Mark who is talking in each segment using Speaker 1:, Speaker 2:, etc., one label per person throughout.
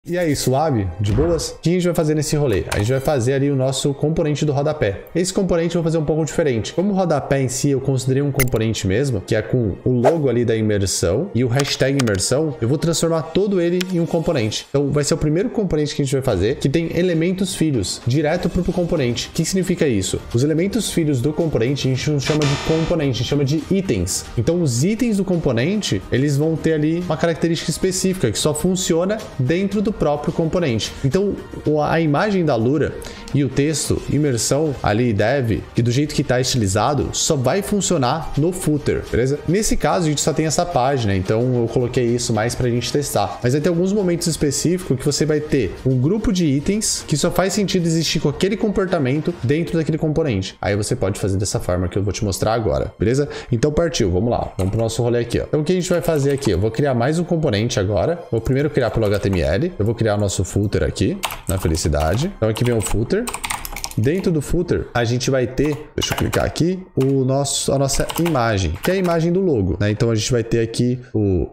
Speaker 1: E aí, suave? De boas? O que a gente vai fazer nesse rolê? A gente vai fazer ali o nosso componente do rodapé. Esse componente eu vou fazer um pouco diferente. Como o rodapé em si eu considerei um componente mesmo, que é com o logo ali da imersão e o hashtag imersão, eu vou transformar todo ele em um componente. Então vai ser o primeiro componente que a gente vai fazer, que tem elementos filhos, direto para o componente. O que significa isso? Os elementos filhos do componente a gente não chama de componente, a gente chama de itens. Então os itens do componente, eles vão ter ali uma característica específica, que só funciona dentro do próprio componente. Então a imagem da Lura e o texto imersão ali dev, que do jeito que está estilizado, só vai funcionar no footer, beleza? Nesse caso a gente só tem essa página, então eu coloquei isso mais pra gente testar. Mas vai ter alguns momentos específicos que você vai ter um grupo de itens que só faz sentido existir com aquele comportamento dentro daquele componente. Aí você pode fazer dessa forma que eu vou te mostrar agora, beleza? Então partiu, vamos lá. Vamos pro nosso rolê aqui, ó. Então o que a gente vai fazer aqui? Eu vou criar mais um componente agora. Vou primeiro criar pelo HTML. Eu vou criar o nosso footer aqui, na felicidade. Então aqui vem o footer. Dentro do footer, a gente vai ter, deixa eu clicar aqui, a nossa imagem, que é a imagem do logo, né? Então a gente vai ter aqui o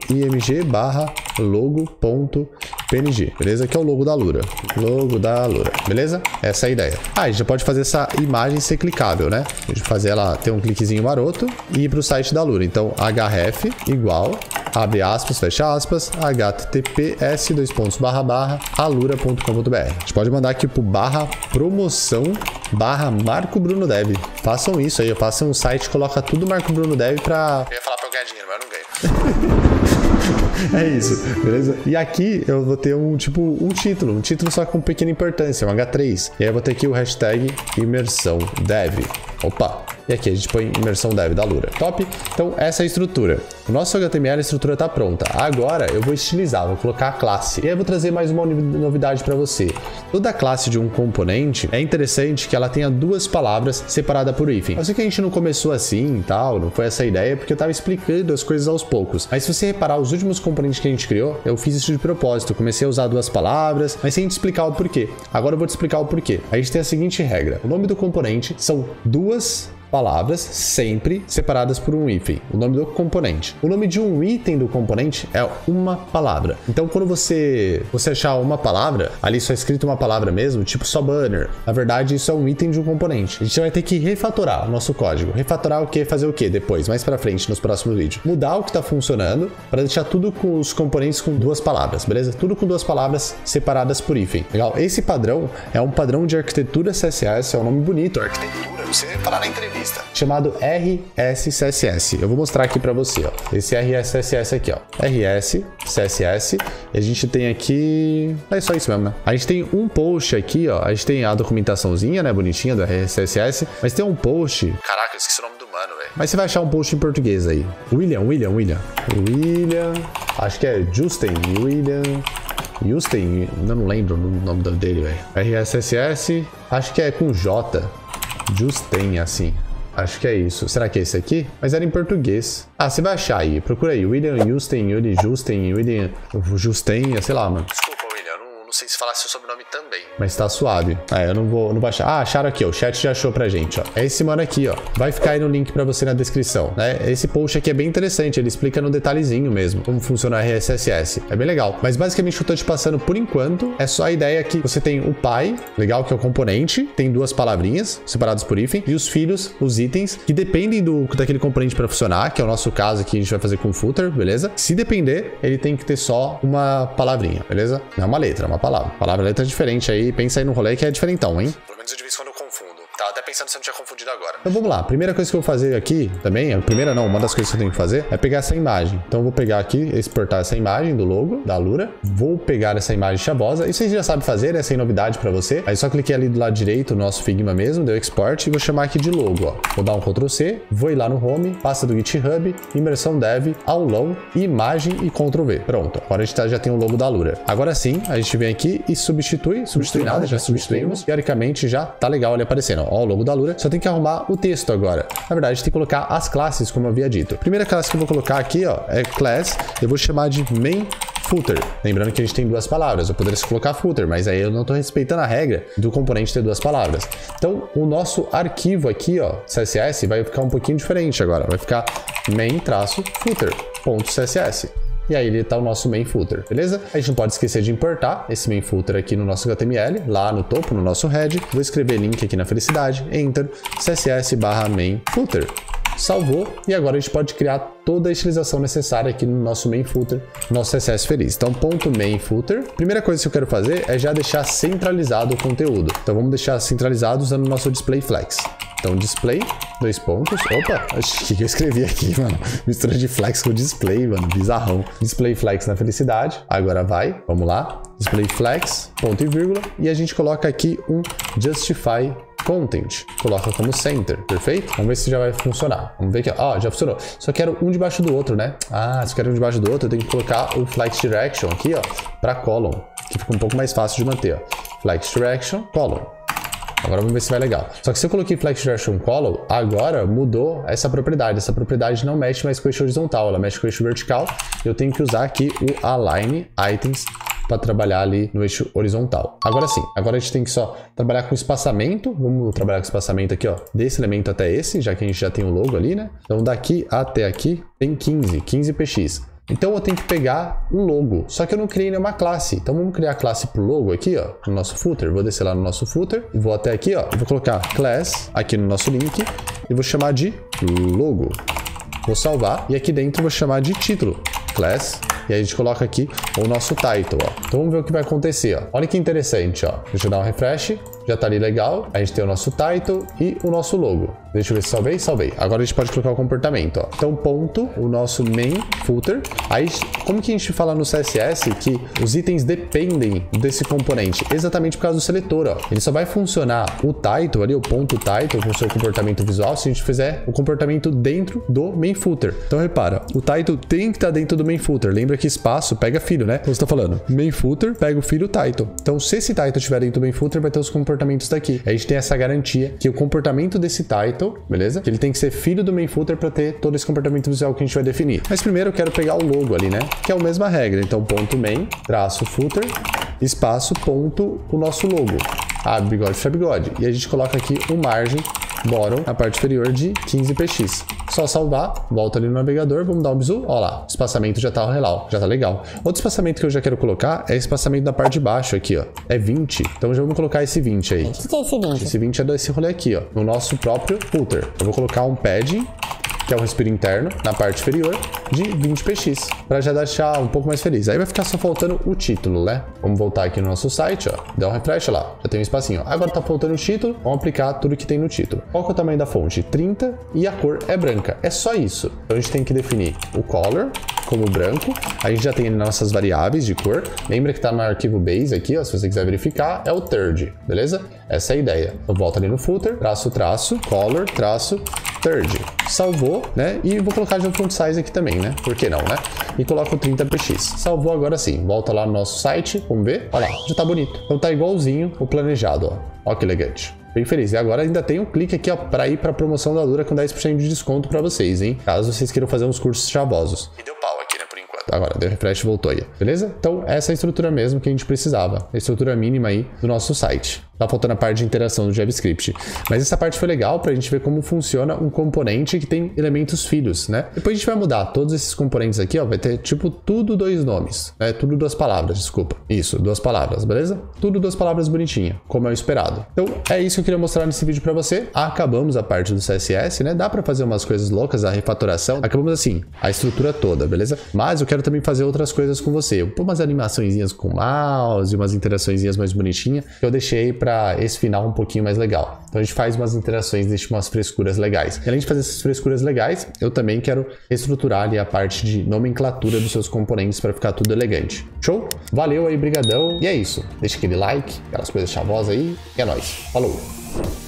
Speaker 1: img/logo.png, beleza? Que é o logo da Lura. Logo da Lura, beleza? Essa é a ideia. A gente já pode fazer essa imagem ser clicável, né? A gente fazer ela ter um cliquezinho maroto e ir para o site da Lura. Então, href igual, abre aspas, fecha aspas, https://alura.com.br. A gente pode mandar aqui pro /promoção/Marco Bruno Dev. Façam isso aí, façam um site, coloca tudo Marco Bruno Dev pra... Eu ia falar pra eu ganhar dinheiro, mas eu não ganho. É isso, beleza? E aqui eu vou ter um título só com pequena importância, um H3. E aí eu vou ter aqui o hashtag imersão dev. Opa! E aqui a gente põe imersão dev da Lura. Top? Então essa é a estrutura. O nosso HTML, a estrutura tá pronta. Agora eu vou estilizar, vou colocar a classe. E aí eu vou trazer mais uma novidade para você. Toda classe de um componente é interessante que ela tenha duas palavras separadas por hífen. Eu sei que a gente não começou assim e tal, não foi essa a ideia, porque eu tava explicando as coisas aos poucos. Mas se você reparar os últimos componentes que a gente criou, eu fiz isso de propósito. Comecei a usar duas palavras, mas sem te explicar o porquê. Agora eu vou te explicar o porquê. A gente tem a seguinte regra. O nome do componente são duas palavras sempre separadas por um hífen, o nome do componente. O nome de um item do componente é uma palavra. Então, quando você achar uma palavra, ali só escrito uma palavra mesmo, tipo só banner, na verdade isso é um item de um componente. A gente vai ter que refatorar o nosso código. Refatorar o que? Fazer o que depois? Mais pra frente, nos próximos vídeos. Mudar o que tá funcionando para deixar tudo com os componentes com duas palavras, beleza? Tudo com duas palavras separadas por hífen. Legal? Esse padrão é um padrão de arquitetura CSS, é um nome bonito, arquitetura. Você vai falar na entrevista. Chamado RSCSS. Eu vou mostrar aqui para você, ó. Esse RSCSS aqui, ó. RSCSS. E a gente tem aqui... É só isso mesmo, né? A gente tem um post aqui, ó. A gente tem a documentaçãozinha, né? Bonitinha do RSCSS. Mas tem um post... Caraca, eu esqueci o nome do mano, velho. Mas você vai achar um post em português aí. William. Acho que é Justin. Justin. Eu não lembro o nome dele, velho. RSCSS. Acho que é com J. Justin, assim. Acho que é isso. Será que é esse aqui? Mas era em português. Ah, você vai achar aí. Procura aí. William Justin, William Justin, sei lá, mano. Desculpa, William. Não sei se falasse o sobrenome também. Mas tá suave. Eu não vou achar. Ah, acharam aqui, ó. O chat já achou pra gente, ó. É esse mano aqui, ó. Vai ficar aí no link pra você na descrição, né? Esse post aqui é bem interessante. Ele explica no detalhezinho mesmo como funciona a RSCSS. É bem legal. Mas basicamente o que eu tô te passando por enquanto é só a ideia que você tem o pai, legal, que é o componente. Tem duas palavrinhas separadas por hífen. E os filhos, os itens, que dependem daquele componente pra funcionar, que é o nosso caso aqui, a gente vai fazer com footer, beleza? Se depender, ele tem que ter só uma palavrinha, beleza? Não é uma letra, é uma palavra. Palavra e letra é diferente aí. Pensa aí no rolê que é diferentão, hein? Pelo menos eu de vez em quando eu confundo. Tava até pensando se eu não tinha confundido agora. Então vamos lá. Primeira coisa que eu vou fazer aqui também, uma das coisas que eu tenho que fazer é pegar essa imagem. Então eu vou pegar aqui, exportar essa imagem do logo da Lura. Vou pegar essa imagem chavosa. Isso vocês já sabem fazer, né? Sem novidade pra você. Aí só cliquei ali do lado direito no nosso Figma mesmo, deu export e vou chamar aqui de logo, ó. Vou dar um Ctrl C, vou ir lá no home, pasta do GitHub, imersão dev, aulão, imagem e Ctrl V. Pronto. Agora a gente já tem o logo da Lura. Agora sim, a gente vem aqui e substitui nada, já substituímos. Teoricamente já tá legal ali aparecendo, ó, o logo da Lura. Só tem que arrumar o texto agora. Na verdade, tem que colocar as classes, como eu havia dito. A primeira classe que eu vou colocar aqui, ó, é class. Eu vou chamar de main footer. Lembrando que a gente tem duas palavras. Eu poderia colocar footer, mas aí eu não estou respeitando a regra do componente ter duas palavras. Então, o nosso arquivo aqui, ó, CSS, vai ficar um pouquinho diferente agora. Vai ficar main-footer.css. e aí ele tá o nosso main footer, beleza? A gente não pode esquecer de importar esse main footer aqui no nosso HTML, lá no topo, no nosso head. Vou escrever link aqui na felicidade, enter, css/main footer. Salvou, e agora a gente pode criar toda a estilização necessária aqui no nosso main footer, nosso CSS feliz. Então, ponto main footer. Primeira coisa que eu quero fazer é já deixar centralizado o conteúdo. Então, vamos deixar centralizado usando o nosso display flex. Então, display, 2 pontos. Opa, o que eu escrevi aqui, mano? Mistura de flex com display, mano, bizarrão. Display flex na felicidade. Agora vai, vamos lá. Display flex, ponto e vírgula. E a gente coloca aqui um justify content, coloca como center, perfeito? Vamos ver se já vai funcionar. Vamos ver aqui, ó, já funcionou. Só quero um debaixo do outro, né? Ah, se eu quero um debaixo do outro, eu tenho que colocar o flex direction aqui, ó, para column, que fica um pouco mais fácil de manter, ó. Flex direction, column. Agora vamos ver se vai legal. Só que se eu coloquei flex direction column, agora mudou essa propriedade. Essa propriedade não mexe mais com o eixo horizontal, ela mexe com o eixo vertical. Eu tenho que usar aqui o align items para trabalhar ali no eixo horizontal. Agora sim, agora a gente tem que só trabalhar com espaçamento. Vamos trabalhar com espaçamento aqui, ó, desse elemento até esse, já que a gente já tem o logo ali, né? Então daqui até aqui tem 15 px. Então eu tenho que pegar um logo, só que eu não criei nenhuma classe. Então vamos criar a classe pro logo aqui, ó, no nosso footer. Vou descer lá no nosso footer, vou até aqui, ó, e vou colocar class aqui no nosso link e vou chamar de logo. Vou salvar e aqui dentro vou chamar de título, class. E aí a gente coloca aqui o nosso title, ó. Então vamos ver o que vai acontecer, ó. Olha que interessante, ó. Deixa eu dar um refresh. Já tá ali legal. A gente tem o nosso title e o nosso logo. Deixa eu ver se salvei. Salvei. Agora a gente pode colocar o comportamento, ó. Então, ponto, o nosso main footer. Aí, como que a gente fala no CSS que os itens dependem desse componente? Exatamente por causa do seletor, ó. Ele só vai funcionar o title ali, o ponto title, com o seu comportamento visual, se a gente fizer o comportamento dentro do main footer. Então, repara, o title tem que estar dentro do main footer. Lembra que espaço pega filho, né? Então, você tá falando main footer, pega o filho title. Então, se esse title estiver dentro do main footer, vai ter os comportamentos daqui. A gente tem essa garantia que o comportamento desse title, beleza? Que ele tem que ser filho do main footer para ter todo esse comportamento visual que a gente vai definir. Mas primeiro eu quero pegar o logo ali, né? Que é a mesma regra. Então, ponto main, traço footer, espaço, ponto, o nosso logo. Abre bigode, fecha bigode. E a gente coloca aqui o margem bottom na parte inferior de 15 px. Só salvar, volta ali no navegador, vamos dar um bisu, ó lá, o espaçamento já tá legal. Outro espaçamento que eu já quero colocar é espaçamento da parte de baixo aqui, ó, é 20, então já vamos colocar esse 20 aí.
Speaker 2: O que é esse 20?
Speaker 1: Esse 20 é desse rolê aqui, ó, no nosso próprio footer. Eu vou colocar um padding, que é o respiro interno, na parte inferior, de 20 px, para já deixar um pouco mais feliz. Aí vai ficar só faltando o título, né? Vamos voltar aqui no nosso site, ó, dá um refresh lá, já tem um espacinho. Agora tá faltando o título, vamos aplicar tudo que tem no título. Qual que é o tamanho da fonte? 30 e a cor é branca. É só isso. Então a gente tem que definir o color como branco. A gente já tem nossas variáveis de cor. Lembra que tá no arquivo base aqui, ó, se você quiser verificar, é o third, beleza? Essa é a ideia. Então volta ali no footer, traço, color, traço, third. Salvou, né? E vou colocar de um font size aqui também, né? Por que não, né? E coloco 30 px. Salvou agora sim. Volta lá no nosso site, vamos ver. Olha lá, já tá bonito. Então tá igualzinho o planejado, ó. Ó que elegante. Bem feliz. E agora ainda tem um clique aqui, ó, para ir para a promoção da Alura com 10% de desconto para vocês, hein? Caso vocês queiram fazer uns cursos chavosos. E deu pau aqui, né, por enquanto. Agora, deu refresh e voltou aí. Beleza? Então, essa é a estrutura mesmo que a gente precisava. A estrutura mínima aí do nosso site. Tá faltando a parte de interação do JavaScript. Mas essa parte foi legal pra gente ver como funciona um componente que tem elementos filhos, né? Depois a gente vai mudar todos esses componentes aqui, ó. Vai ter, tipo, tudo 2 nomes. Né? Tudo 2 palavras, desculpa. Isso, 2 palavras, beleza? Tudo 2 palavras bonitinha, como é o esperado. Então, é isso que eu queria mostrar nesse vídeo pra você. Acabamos a parte do CSS, né? Dá pra fazer umas coisas loucas, a refatoração. Acabamos assim, a estrutura toda, beleza? Mas eu quero também fazer outras coisas com você. Eu pôr umas animaçõezinhas com mouse, umas interaçõezinhas mais bonitinhas, que eu deixei pra esse final um pouquinho mais legal. Então a gente faz umas interações, deixa umas frescuras legais. E além de fazer essas frescuras legais, eu também quero estruturar ali a parte de nomenclatura dos seus componentes para ficar tudo elegante. Show? Valeu aí, brigadão. E é isso. Deixa aquele like, aquelas coisas chavosas aí. E é nóis. Falou!